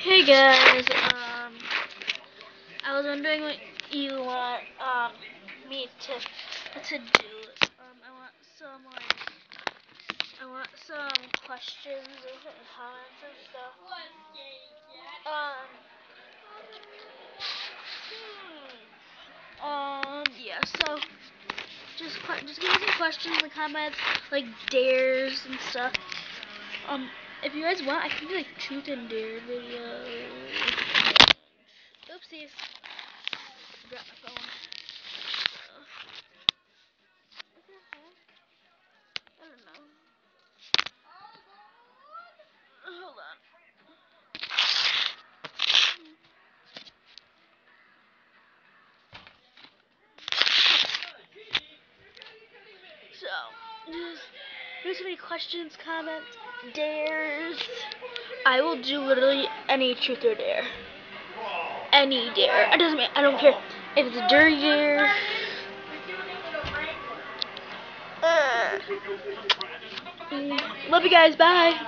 Hey guys, I was wondering what you want me to do. I want some questions and comments and stuff. Yeah. So just give me some questions and comments, like dares and stuff. If you guys want, I can do like truth and dare videos. Oopsies. Dropped my phone. I don't know. Hold on. So, just any questions, comments, dares. I will do literally any truth or dare. Any dare. It doesn't matter. I don't care if it's a dirty dare. Love you guys. Bye.